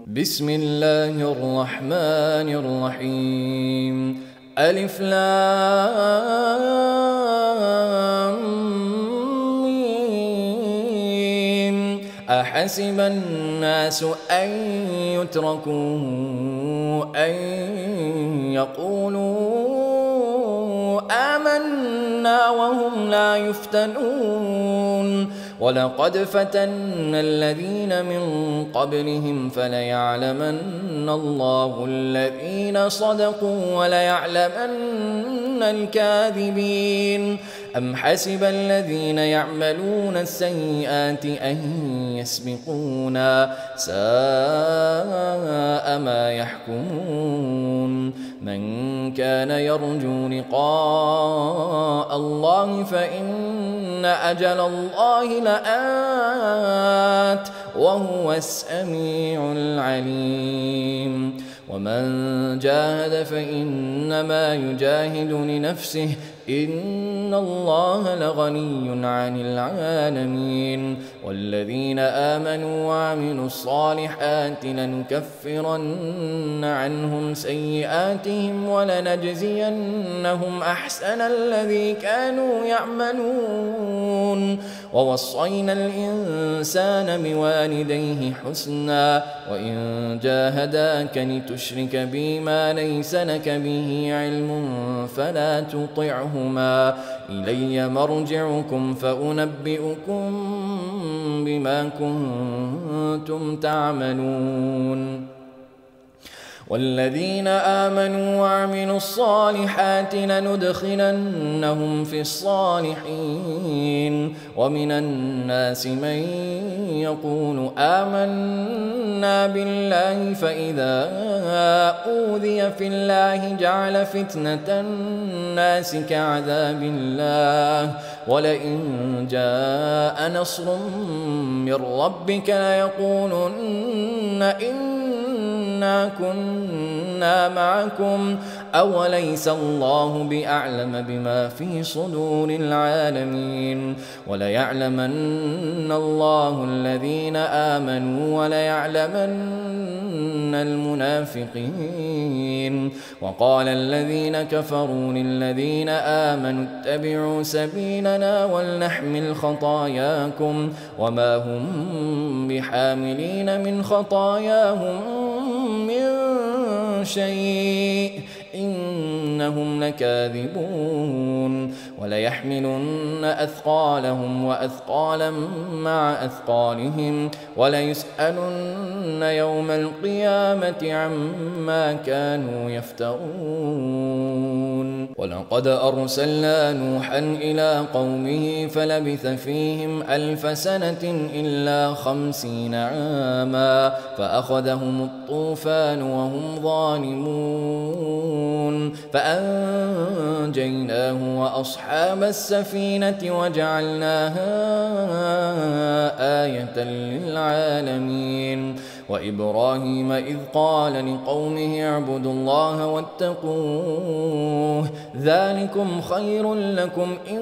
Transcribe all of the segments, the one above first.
بسم الله الرحمن الرحيم. ألف لام ميم. أحسب الناس أن يتركوا أن يقولوا آمنا وهم لا يفتنون. ولقد فتنا الذين من قبلهم فليعلمن الله الذين صدقوا وليعلمن الكاذبين. أم حسب الذين يعملون السيئات أن يسبقونا ساء ما يحكمون. من كان يرجو لقاء الله فإن أجل الله لآت وهو السميع العليم. ومن جاهد فإنما يجاهد لنفسه إن الله لغني عن العالمين. والذين آمنوا وعملوا الصالحات لنكفرن عنهم سيئاتهم ولنجزينهم أحسن الذي كانوا يعملون. ووصينا الإنسان بوالديه حسنا وإن جاهداك لتشرك بي ما ليس لك به علم فلا تطعهما إلي مرجعكم فأنبئكم بما كنتم تعملون. والذين آمنوا وعملوا الصالحات لندخلنهم في الصالحين. ومن الناس من يقول آمنا بالله فإذا أوذي في الله جعل فتنة الناس كعذاب الله ولئن جاء نصر من ربك ليقولن إنا كنا معكم أوليس الله بأعلم بما في صدور العالمين. وليعلمن الله الذين آمنوا وليعلمن المنافقين. وقال الذين كفروا للذين آمنوا اتبعوا سبيلنا ولنحمل خطاياكم وما هم بحاملين من خطاياهم من شيء إنهم لكاذبون. وليحملن أثقالهم وأثقالا مع أثقالهم وليسألن يوم القيامة عما كانوا يفترون. ولقد أرسلنا نوحا إلى قومه فلبث فيهم 1000 سنة إلا 50 عاما فأخذهم الطوفان وهم ظالمون فأنجيناه وأصحاب السفينة وجعلناها آية للعالمين. وإبراهيم إذ قال لقومه اعبدوا الله واتقوه ذلكم خير لكم إن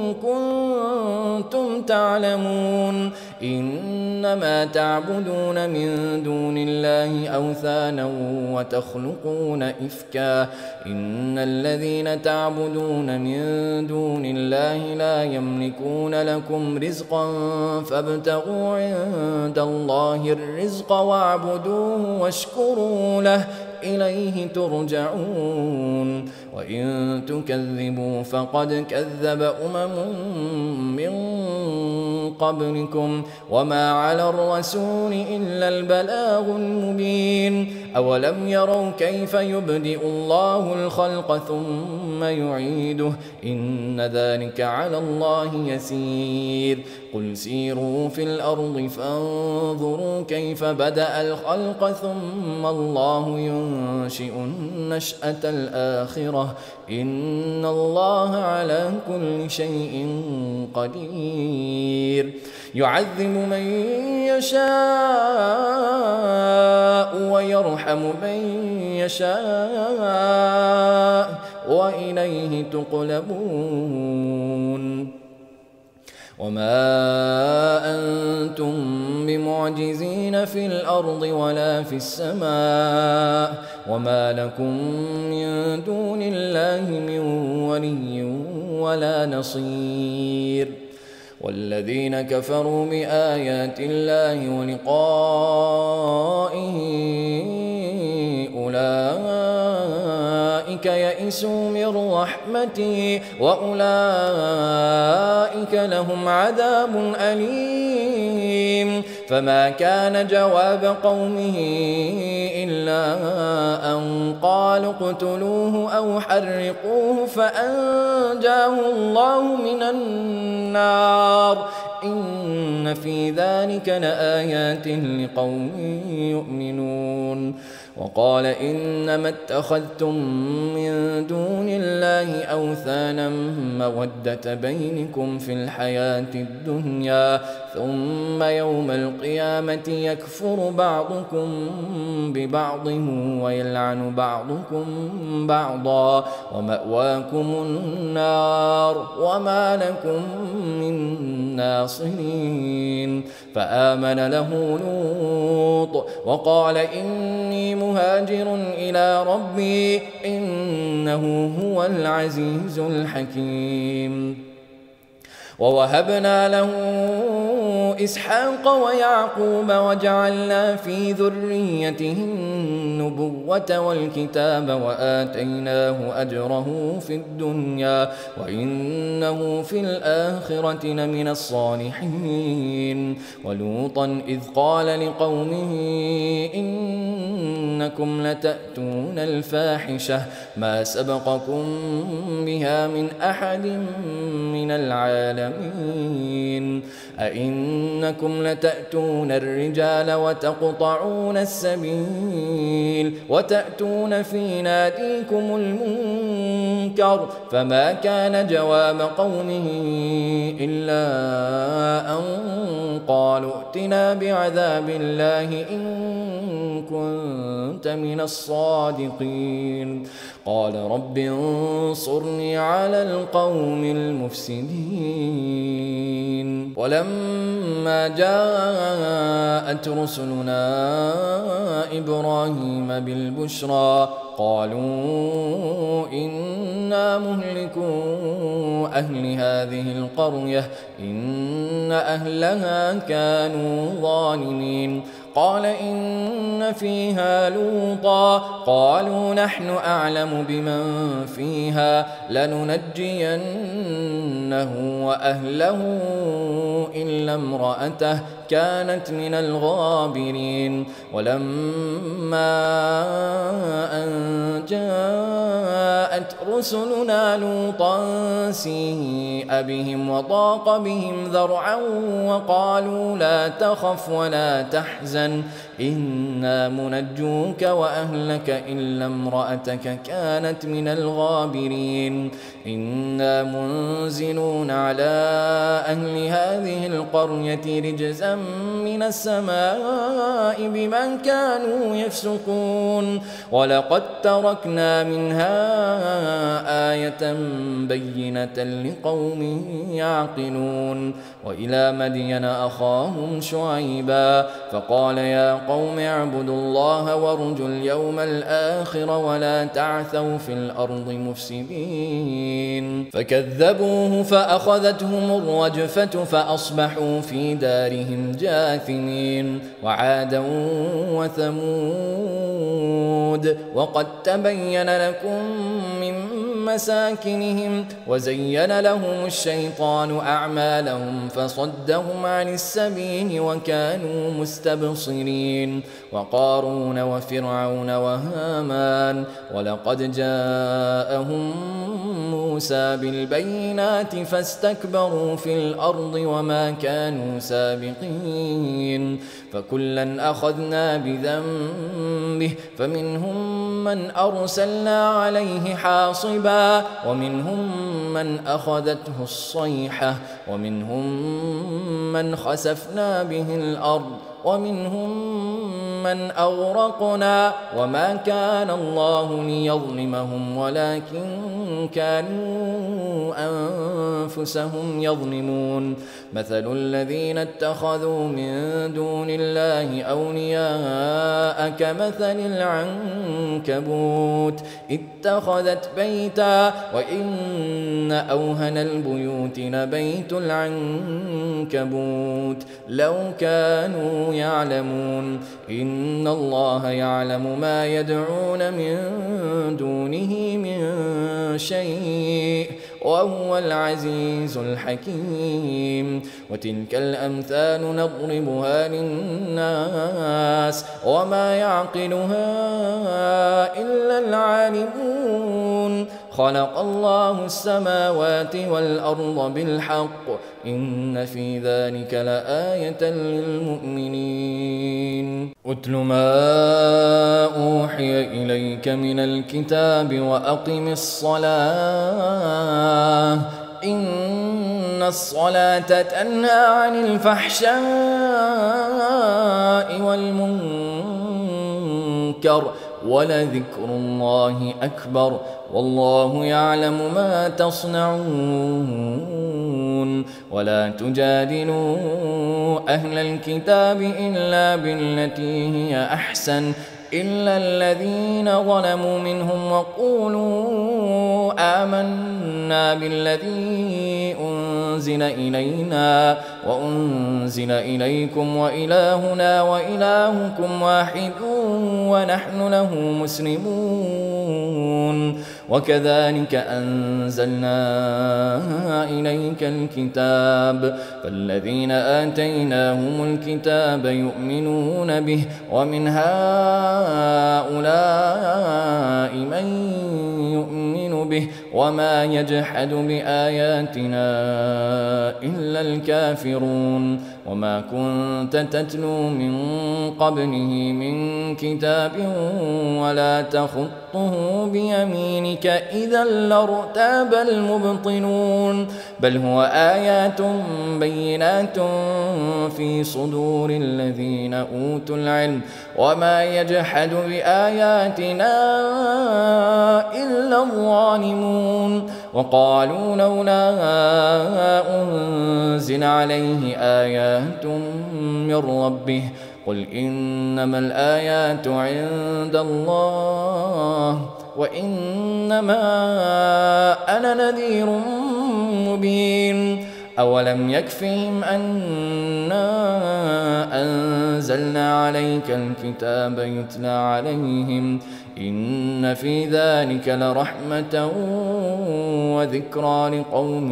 كنتم تعلمون. إنما تعبدون من دون الله أوثانا وتخلقون إفكا إن الذين تعبدون من دون الله لا يملكون لكم رزقا فابتغوا عند الله الرزق واعبدوه واشكروا له إليه ترجعون. وإن تكذبوا فقد كذب من قبلكم وما على الرسول إلا البلاغ المبين. أولم يروا كيف يبدئ الله الخلق ثم يعيده إن ذلك على الله يسير. قل سيروا في الأرض فانظروا كيف بدأ الخلق ثم الله ينشئ النشأة الآخرة إن الله على كل شيء قدير. يعذب من يشاء ويرحم من يشاء وإليه تقلبون. وما أنتم بمعجزين في الأرض ولا في السماء وما لكم من دون الله من ولي ولا نصير والذين كفروا بآيات الله ولقائه أولئك يئسوا من رحمتي وأولئك لهم عذاب أليم فما كان جواب قومه إلا أن قالوا اقتلوه أو حرقوه فأنجاه الله من النار إن في ذلك لآيات لقوم يؤمنون وقال إنما اتخذتم من دون الله أوثانا مودة بينكم في الحياة الدنيا ثم يوم القيامة يكفر بعضكم ببعض ويلعن بعضكم بعضا ومأواكم النار وما لكم من ناصرين فآمن له لوط وقال إني مهاجر إلى ربي إنه هو العزيز الحكيم ووهبنا له إسحاق ويعقوب وجعلنا في ذريته النبوة والكتاب وآتيناه أجره في الدنيا وإنه في الآخرة لمن الصالحين ولوطا إذ قال لقومه إنكم لتأتون الفاحشة ما سبقكم بها من أحد من العالمين أئنكم لتأتون الرجال وتقطعون السبيل وتأتون في ناديكم المنكر فما كان جواب قومه إلا أن قالوا ائتنا بعذاب الله إن كنت من الصادقين قال رب انصرني على القوم المفسدين ولما جاءت رسلنا إبراهيم بالبشرى قالوا إنا مهلكو أهل هذه القرية إن أهلها كانوا ظالمين قال إن فيها لوطا قالوا نحن أعلم بمن فيها لننجينه وأهله إلا امرأته كانت من الغابرين ولما أن جاءت رسلنا لوطا سيء بهم وضاق بهم ذرعا وقالوا لا تخف ولا تحزن إنا منجوك وأهلك إلا امرأتك كانت من الغابرين إنا منزلون على أهل هذه القرية رجزا من السماء بما كانوا يفسقون ولقد تركنا منها آية بينة لقوم يعقلون وإلى مدين أخاهم شعيبا فقال يا قوم اعبدوا الله وارجوا اليوم الآخر ولا تعثوا في الأرض مفسدين فكذبوه فأخذتهم الرجفة فأصبحوا في دارهم جاثمين وعادا وثمود وقد تبين لكم من مساكنهم وزين لهم الشيطان أعمالهم فصدهم عن السبيل وكانوا مستبصرين وقارون وفرعون وهامان ولقد جاءهم موسى بالبينات فاستكبروا في الأرض وما كانوا سابقين فكلا أخذنا بذنبه فمنهم من أرسلنا عليه حاصبا ومنهم من أخذته الصيحة ومنهم من خسفنا به الأرض ومنهم من أغرقنا وما كان الله ليظلمهم ولكن كانوا أنفسهم يظلمون مثل الذين اتخذوا من دون الله أولياء كمثل العنكبوت اتخذت بيتا وإن أوهن البيوت لبيت العنكبوت لو كانوا يعلمون إن الله يعلم ما يدعون من دونه من شيء وهو العزيز الحكيم وتلك الأمثال نضربها للناس وما يعقلها إلا العالمون خلق الله السماوات والأرض بالحق إن في ذلك لآية للمؤمنين أتل ما أوحي إليك من الكتاب وأقم الصلاة إن الصلاة تنهى عن الفحشاء والمنكر ولذكر الله أكبر والله يعلم ما تصنعون ولا تجادلوا أهل الكتاب إلا بالتي هي أحسن إلا الذين ظلموا منهم وقولوا آمنا بالذي أنزل إلينا وأنزل إليكم وإلهنا وإلهكم واحد ونحن له مسلمون وكذلك أنزلنا إليك الكتاب فالذين آتيناهم الكتاب يؤمنون به ومن هؤلاء من يؤمن به وما يجحد بآياتنا إلا الكافرون وما كنت تتلو من قبله من كتاب ولا تخطه بيمينك إذا لارتاب المبطلون بل هو آيات بينات في صدور الذين أوتوا العلم وما يجحد بآياتنا إلا الظالمون وقالوا لولا أنزل عليه آيات من ربه قل إنما الآيات عند الله وإنما أنا نذير مبين أولم يكفهم أنا أنزلنا عليك الكتاب يتلى عليهم إن في ذلك لرحمة وذكرى لقوم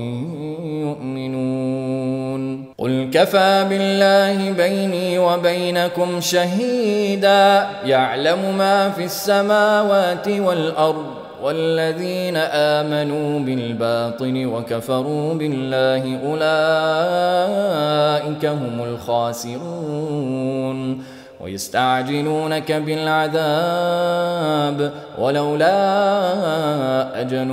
يؤمنون قل كفى بالله بيني وبينكم شهيدا يعلم ما في السماوات والأرض والذين آمنوا بالباطل وكفروا بالله أولئك هم الخاسرون ويستعجلونك بالعذاب ولولا أجل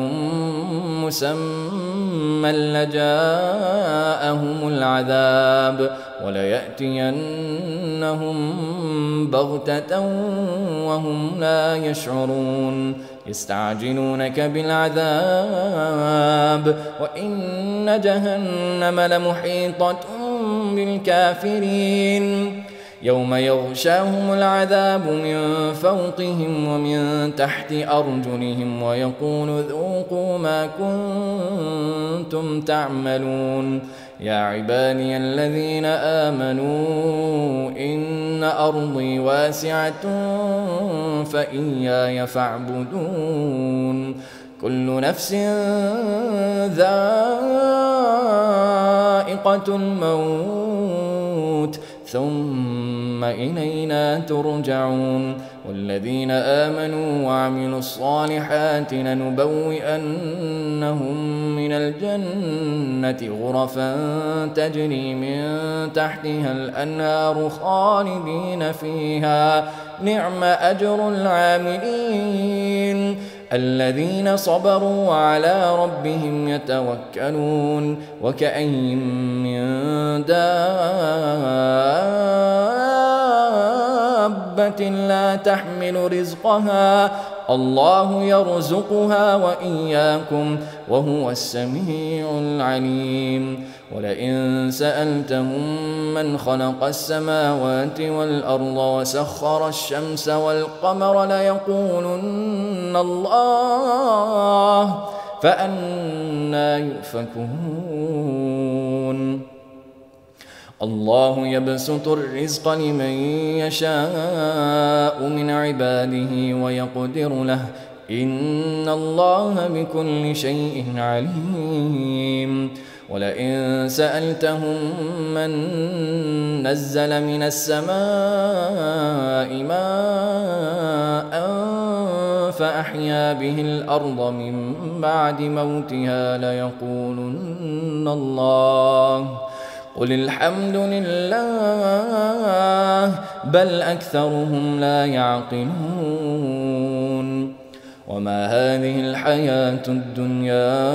مسمى لجاءهم العذاب وليأتينهم بغتة وهم لا يشعرون يستعجلونك بالعذاب وإن جهنم لمحيطة بالكافرين يوم يغشاهم العذاب من فوقهم ومن تحت أرجلهم ويقول ذوقوا ما كنتم تعملون يا عبادي الذين آمنوا إن أرضي واسعة فإياي فاعبدون كل نفس ذائقة الموت ثم إلينا ترجعون والذين آمنوا وعملوا الصالحات لنبوئنهم من الجنة غرفا تجري من تحتها الأنهار خالدين فيها نعم أجر العاملين الذين صبروا وعلى ربهم يتوكلون وكأين من دابة لا تحمل رزقها الله يرزقها وإياكم وهو السميع العليم ولئن سألتهم من خلق السماوات والأرض وسخر الشمس والقمر ليقولن الله فأنى يؤفكون الله يبسط الرزق لمن يشاء من عباده ويقدر له إن الله بكل شيء عليم ولئن سألتهم من نزل من السماء ماء فأحيا به الأرض من بعد موتها ليقولن الله قل الحمد لله بل أكثرهم لا يعقلون وما هذه الحياة الدنيا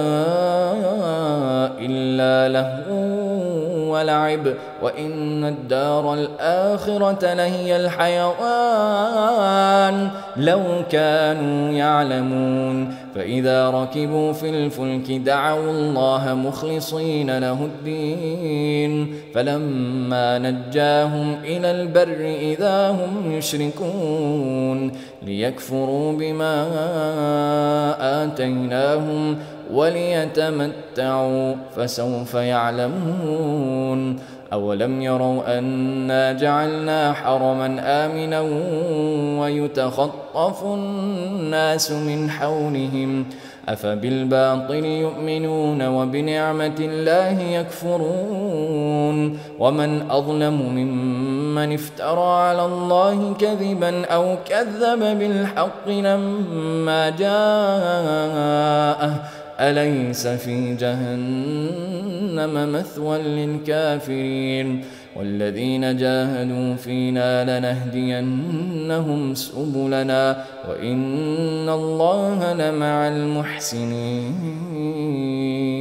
إلا لهو ولعب وإن الدار الآخرة لهي الحيوان لو كانوا يعلمون فإذا ركبوا في الفلك دعوا الله مخلصين له الدين فلما نجاهم إلى البر إذا هم يشركون ليكفروا بما آتيناهم وليتمتعوا فسوف يعلمون أولم يروا أنا جعلنا حرما آمنا ويتخطف الناس من حولهم أفبالباطل يؤمنون وبنعمة الله يكفرون ومن أظلم ممن افترى على الله كذبا أو كذب بالحق لما جاءه أليس في جهنم مثوى للكافرين والذين جاهدوا فينا لنهدينهم سبلنا وإن الله لمع المحسنين